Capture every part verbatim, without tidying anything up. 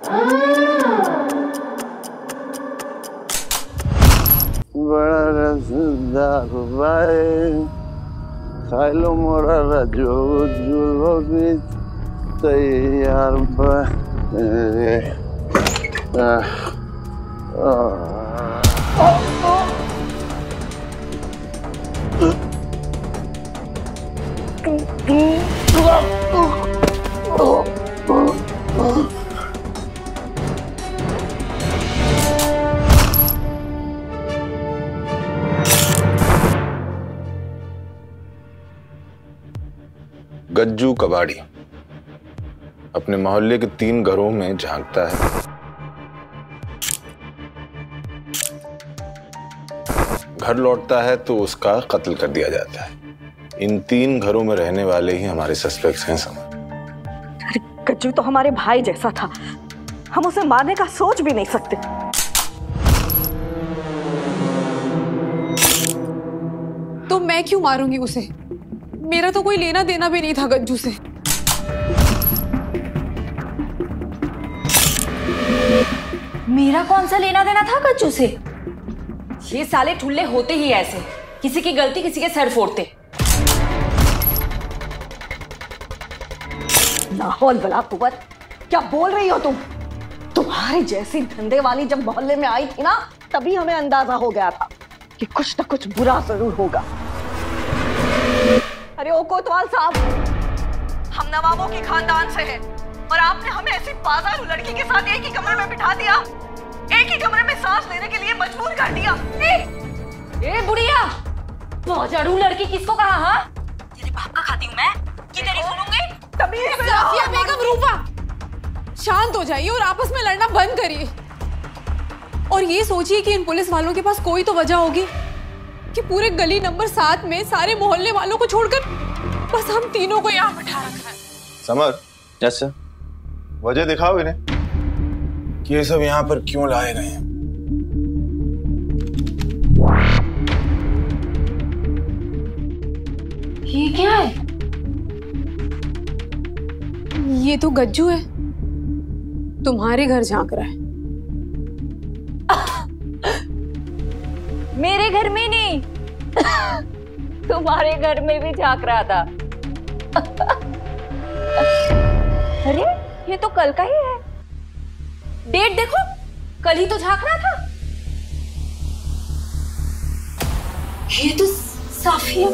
बड़ा रसदार भाई खाइलो मोरा रजो जुलो भी तैयार बे गज्जू कबाड़ी अपने मोहल्ले के तीन घरों में झांकता है। घर लौटता है तो उसका कत्ल कर दिया जाता है। इन तीन घरों में रहने वाले ही हमारे सस्पेक्ट्स हैं। समझ? अरे गज्जू तो हमारे भाई जैसा था, हम उसे मारने का सोच भी नहीं सकते। तो मैं क्यों मारूंगी उसे? मेरा तो कोई लेना देना भी नहीं था गज्जू से। मेरा कौन सा लेना देना था गज्जू से? ये साले ठुल्ले होते ही ऐसे, किसी की गलती किसी के सर फोड़ते। लाहौल बला कुव्वत, क्या बोल रही हो तुम? तुम्हारी जैसी धंधे वाली जब मोहल्ले में आई थी ना, तभी हमें अंदाजा हो गया था कि कुछ न कुछ बुरा जरूर होगा। अरे ओ कोतवाल साहब, हम नवाबों के खानदान से हैं और आपने हमें ऐसी पागल लड़की के साथ एक ही कमरे में बिठा दिया, एक ही कमरे में सांस लेने के लिए मजबूर कर दिया। ए, ए बुढ़िया, मौजारू लड़की किसको कहा? हाँ, तेरे बाप का खाती हूँ मैं कि तेरी सुनूंगी? तभी साफिया बेगम, रूपा शांत हो जाइए और आपस में लड़ना बंद करिए। और ये सोचिए कि इन पुलिस वालों के पास कोई तो वजह होगी कि पूरे गली नंबर सात में सारे मोहल्ले वालों को छोड़कर बस हम तीनों को यहाँ बैठा रखा है। Samar, yes sir. वजह दिखाओ इन्हें कि ये सब यहाँ पर क्यों लाए गए हैं। ये क्या है? ये तो गज्जू है, तुम्हारे घर झांक रहा है। मेरे घर में नहीं, तुम्हारे घर में भी झांक रहा था। अरे ये तो कल का ही है। डेट देखो, कल ही तो झांक रहा था। ये तो साफिया।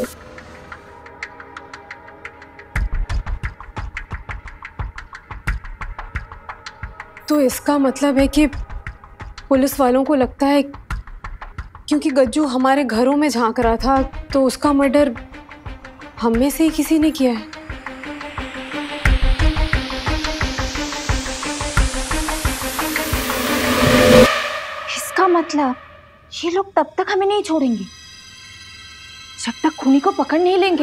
तो इसका मतलब है कि पुलिस वालों को लगता है क्योंकि गज्जू हमारे घरों में झांक रहा था तो उसका मर्डर हम में से ही किसी ने किया है। इसका मतलब ये लोग तब तक हमें नहीं छोड़ेंगे जब तक खूनी को पकड़ नहीं लेंगे।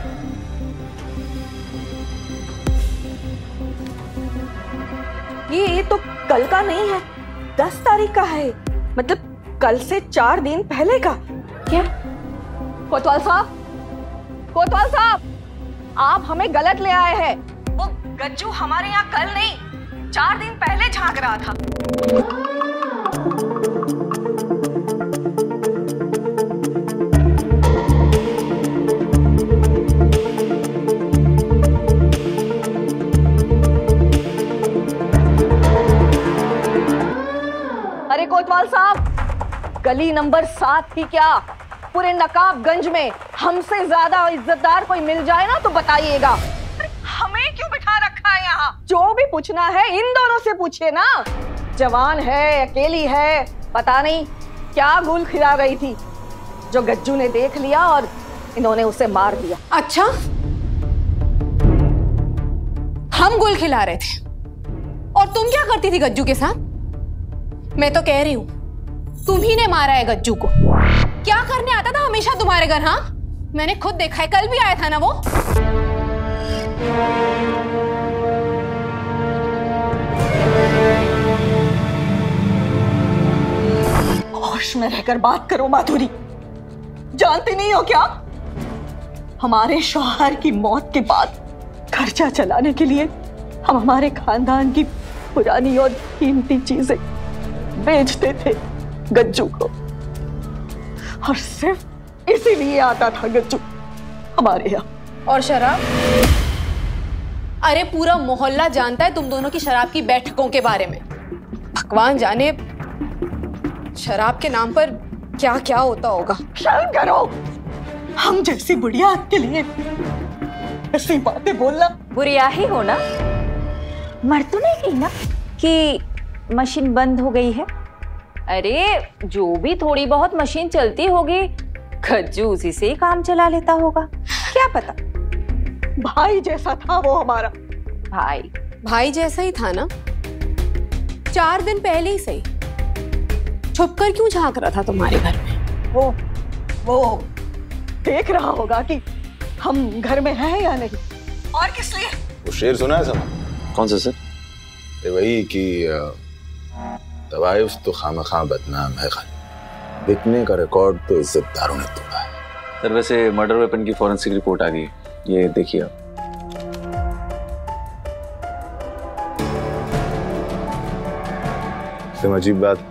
ये तो कल का नहीं है, दस तारीख का है, मतलब कल से चार दिन पहले का। क्या? कोतवाल साहब, कोतवाल साहब, आप हमें गलत ले आए हैं। वो गज्जू हमारे यहाँ कल नहीं, चार दिन पहले झांक रहा था। अरे कोतवाल साहब, गली नंबर सात ही क्या, पूरे नकाबगंज में हमसे ज्यादा इज्जतदार कोई मिल जाए ना तो बताइएगा। हमें क्यों बिठा रखा है यहाँ? जो भी पूछना है इन दोनों से पूछिए ना। जवान है, अकेली है, पता नहीं क्या गुल खिला रही थी जो गज्जू ने देख लिया और इन्होंने उसे मार दिया। अच्छा, हम गुल खिला रहे थे और तुम क्या करती थी गज्जू के साथ? मैं तो कह रही हूँ तुम ही ने मारा है गज्जू को। क्या करने आता था हमेशा तुम्हारे घर? हाँ, मैंने खुद देखा है, कल भी आया था ना वो। होश में रहकर बात करो माधुरी, जानती नहीं हो क्या? हमारे शौहर की मौत के बाद खर्चा चलाने के लिए हम हमारे खानदान की पुरानी और कीमती चीजें बेचते थे गज्जू को, और सिर्फ इसीलिए आता था गज्जू हमारे यहाँ। और शराब? अरे पूरा मोहल्ला जानता है तुम दोनों की शराब की बैठकों के बारे में। भगवान जाने शराब के नाम पर क्या क्या होता होगा। शर्म करो, हम जैसी बुढ़िया के लिए ऐसी बातें बोलना। बुढ़िया ही हो ना, मर तो नहीं गई ना कि मशीन बंद हो गई है? अरे जो भी थोड़ी बहुत मशीन चलती होगी गज्जू उसी से ही काम चला लेता होगा, क्या पता। भाई जैसा था वो हमारा। भाई भाई जैसा ही था ना, चार दिन पहले ही सही छुपकर क्यों झांक रहा था तुम्हारे घर में? वो वो देख रहा होगा कि हम घर में हैं या नहीं, और किस लिए। वो शेर सुना है समा? कौन सा सर? ये वही कि तवाइफ तो खामखा बदनाम है खाली, बिकने का रिकॉर्ड तो इज्जतदारों ने तोड़ा है। सर वैसे मर्डर वेपन की फॉरेंसिक रिपोर्ट आ गई है, ये देखिए आप। सिर्फ अजीब बात,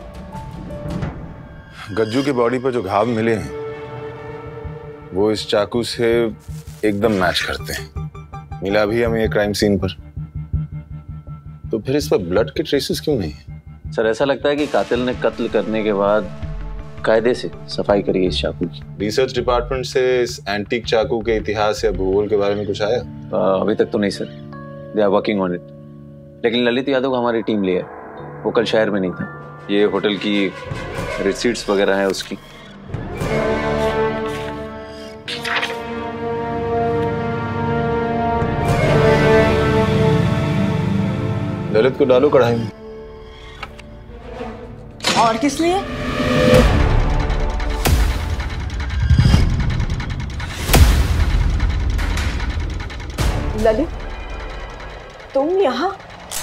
गज्जू की बॉडी पर जो घाव मिले हैं वो इस चाकू से एकदम मैच करते हैं। मिला भी हमें ये क्राइम सीन पर, तो फिर इस पर ब्लड के ट्रेसेस क्यों नहीं है? सर ऐसा लगता है कि कातिल ने कत्ल करने के बाद कायदे से सफाई करी है इस चाकू की। रिसर्च डिपार्टमेंट से इस एंटीक चाकू के इतिहास या भूगोल के बारे में कुछ आया? आ, अभी तक तो नहीं sir, they are working on it. लेकिन ललित यादव को हमारी टीम ले है, वो कल शहर में नहीं था। ये होटल की रिसीट्स वगैरह है उसकी। ललित को डालो कढ़ाई में। और किस लिए? ललित तुम यहाँ?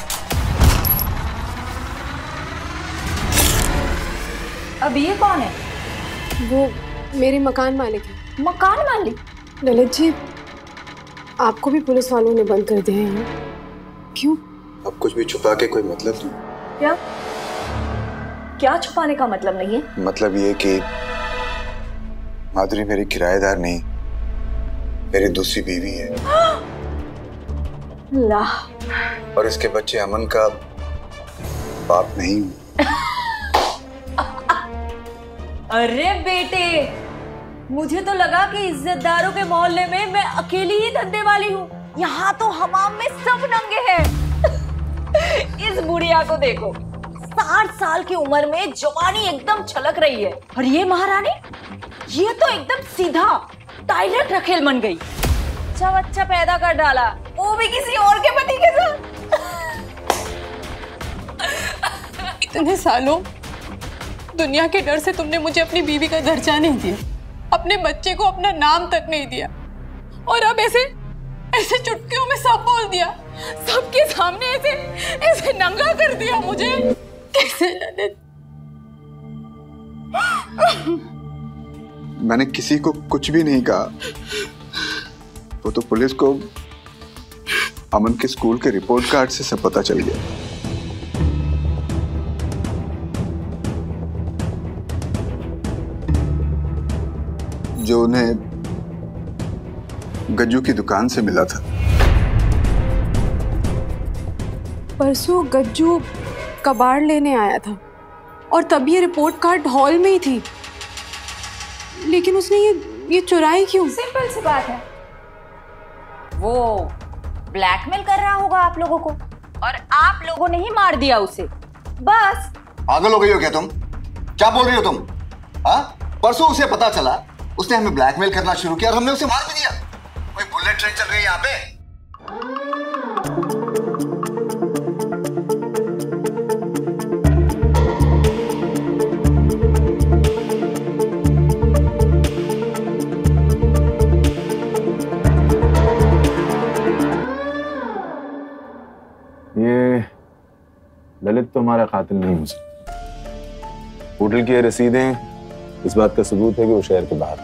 अब ये कौन है? वो मेरे मकान मालिक है। मकान मालिक? ललित जी, आपको भी पुलिस वालों ने बंद कर दिया है। क्यों? अब कुछ भी छुपा के कोई मतलब नहीं। क्या क्या छुपाने का मतलब नहीं है? मतलब ये कि माधुरी मेरी किराएदार नहीं, मेरी दूसरी बीवी है। अल्लाह। और इसके बच्चे अमन का बाप नहीं हूँ। अरे बेटे, मुझे तो लगा कि इज्जतदारों के मोहल्ले में मैं अकेली ही धंधे वाली हूँ। यहाँ तो हमाम में सब नंगे हैं। इस बुढ़िया को देखो, साठ साल की उम्र में जवानी एकदम छलक रही है, और ये महारानी, ये तो एकदम सीधा डायरेक्ट रखेल बन गई। अच्छा बच्चा पैदा कर डाला, वो भी किसी और के पति के साथ। इतने सालों दुनिया के डर से तुमने मुझे अपनी बीवी का दर्जा नहीं दिया, अपने बच्चे को अपना नाम तक नहीं दिया, और अब ऐसे ऐसे चुटकियों में सब बोल दिया, सबके सामने ऐसे ऐसे नंगा कर दिया मुझे। कैसे ललित? मैंने किसी को कुछ भी नहीं कहा। वो तो पुलिस को अमन के स्कूल के रिपोर्ट कार्ड से सब पता चल गया। जो उन्हें गज्जू की दुकान से मिला था। परसों गज्जू कबाड़ लेने आया था, और तब ये रिपोर्ट कार्ड हॉल में ही थी, लेकिन उसने ये ये चुराई क्यों? सिंपल सी बात है, वो ब्लैकमेल कर रहा होगा आप लोगों को, और आप लोगों ने ही मार दिया उसे, बस। पागल हो गई हो क्या तुम? क्या बोल रही हो तुम? हाँ, परसों उसे पता चला, उसने हमें ब्लैकमेल करना शुरू किया और हमने उसे मार भी दिया। कोई बुलेट ट्रेन चल रही है यहाँ पे? ये ललित तो हमारा कातिल नहीं हो सकता। होटल की रसीदें इस बात का सबूत है कि वो शहर के बाहर।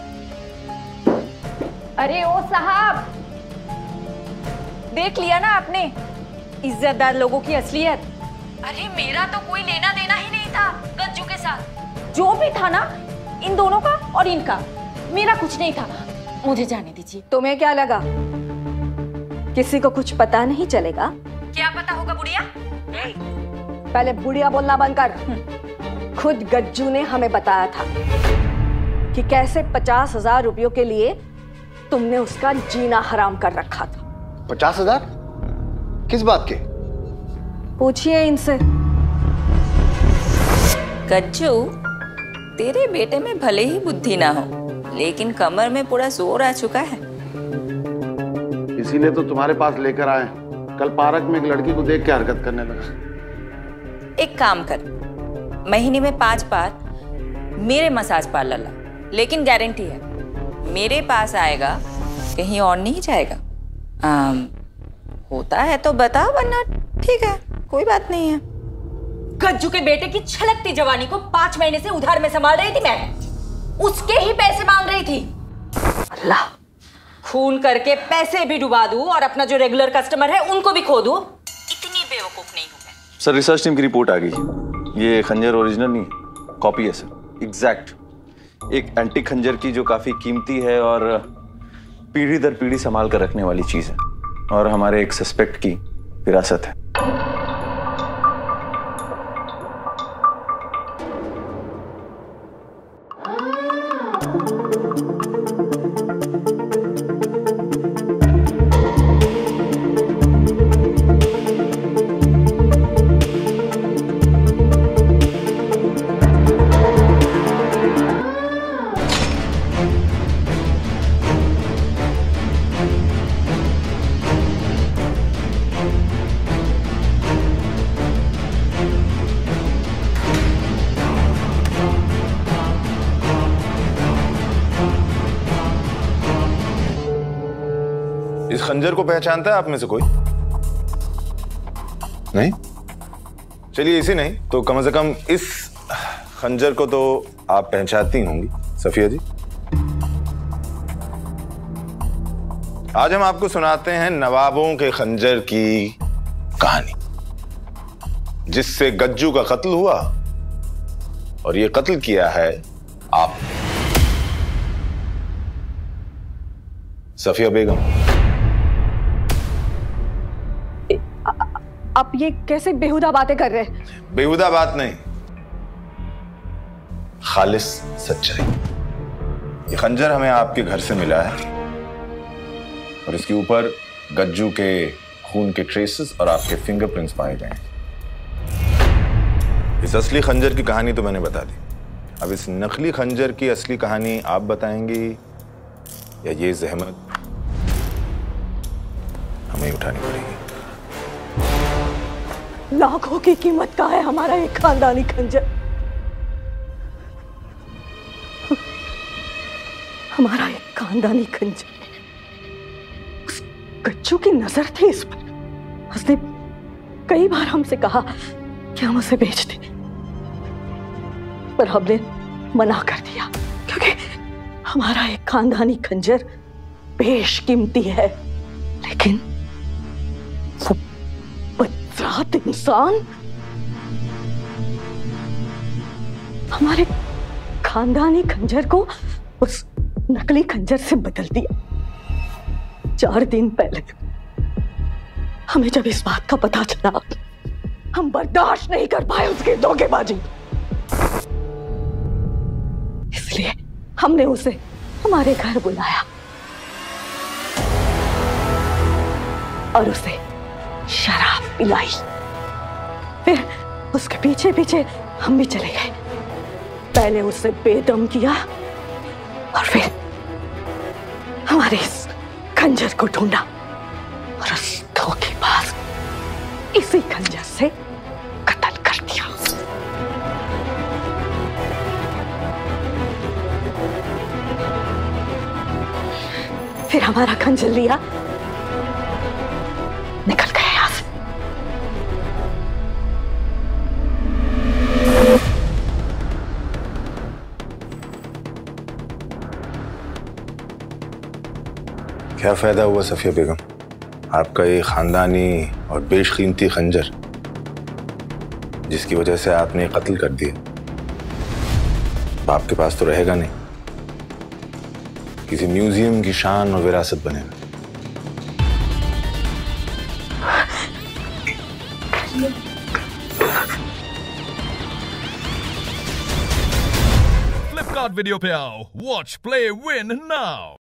अरे ओ साहब, देख लिया ना आपने इज्जतदार लोगों की असलियत। अरे मेरा तो कोई लेना देना ही नहीं था गज्जू के साथ। जो भी था ना, इन दोनों का और इनका, मेरा कुछ नहीं था। मुझे जाने दीजिए। तुम्हें क्या लगा किसी को कुछ पता नहीं चलेगा? क्या पता होगा बुढ़िया? पहले बुढ़िया बोलना बंद कर। खुद गज्जू ने हमें बताया था कि कैसे पचास हजार रुपयों के लिए तुमने उसका जीना हराम कर रखा था। पचास हजार? किस बात के? पूछिए इनसे। गज्जू, तेरे बेटे में भले ही बुद्धि ना हो, लेकिन कमर में पूरा जोर आ चुका है। इसीलिए तो तुम्हारे पास लेकर आए। कल पार्क में एक लड़की को देख के हरकत करने लगा। एक काम कर, महीने में पांच बार मेरे मसाज पार्लर ला, लेकिन गारंटी है मेरे पास आएगा, कहीं और नहीं जाएगा। आम, होता है तो बता, वरना ठीक है, कोई बात नहीं है। गज्जू के बेटे की छलकती जवानी को पांच महीने से उधार में संभाल रही थी मैं। उसके ही पैसे मांग रही थी। अल्लाह, खून करके पैसे भी डुबा दूं और अपना जो रेगुलर कस्टमर है उनको भी खो दूं, इतनी बेवकूफ नहीं हूं मैं। सर, रिसर्च टीम की रिपोर्ट आ गई। ये खंजर ओरिजिनल नहीं, कॉपी है सर, एग्जैक्ट एक एंटीक खंजर की जो काफी कीमती है और पीढ़ी दर पीढ़ी संभाल कर रखने वाली चीज है, और हमारे एक सस्पेक्ट की विरासत है। इस खंजर को पहचानता है आप में से कोई? नहीं? चलिए, इसी नहीं तो कम से कम इस खंजर को तो आप पहचानती होंगी सफिया जी। आज हम आपको सुनाते हैं नवाबों के खंजर की कहानी, जिससे गज्जू का कत्ल हुआ, और ये कत्ल किया है आपने, सफिया बेगम। आप ये कैसे बेहुदा बातें कर रहे हैं? बेहुदा बात नहीं, खालिस सच्चाई। ये खंजर हमें आपके घर से मिला है, और इसके ऊपर गज्जू के खून के ट्रेसेस और आपके फिंगरप्रिंट्स पाए गए हैं। इस असली खंजर की कहानी तो मैंने बता दी। अब इस नकली खंजर की असली कहानी आप बताएंगी, या ये जहमत हमें उठानी पड़ेगी? लाखों की कीमत का है हमारा एक खानदानी खंजर। हमारा एक खानदानी खंजर। उस गज्जू की नजर थी इस पर। उसने कई बार हमसे कहा कि हम उसे बेच दें, पर हमने मना कर दिया, क्योंकि हमारा एक खानदानी खंजर बेशकीमती है। लेकिन वो बदजात इंसान हमारे खानदानी खंजर को उस नकली खंजर से बदल दिया। चार दिन पहले हमें जब इस बात का पता चला, हम बर्दाश्त नहीं कर पाए उसकी धोखेबाजी। इसलिए हमने उसे हमारे घर बुलाया और उसे शराब पिलाई। फिर उसके पीछे पीछे हम भी चले गए। पहले उसे बेदम किया और फिर हमारे इस खंजर को ढूंढा और उस धोखेबाज इसी खंजर से कत्ल कर दिया। फिर हमारा खंजर लिया, निकल गया यहां से। क्या फायदा हुआ सफिया बेगम, आपका ये खानदानी और बेशकीमती खंजर जिसकी वजह से आपने कत्ल कर दिया, बाप के पास तो रहेगा नहीं, किसी म्यूजियम की शान और विरासत बनेगा। फ्लिपकार्ट वीडियो पे आओ, वॉच प्ले विन नाउ।